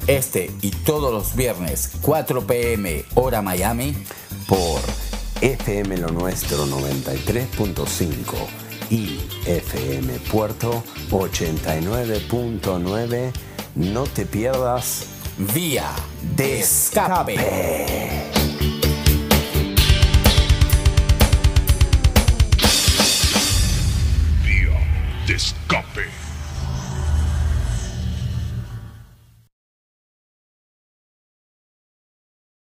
Este y todos los viernes, 4 p.m. hora Miami, por FM Lo Nuestro 93.5 y FM Puerto 89.9. No te pierdas Vía de Escape. Vía de Escape.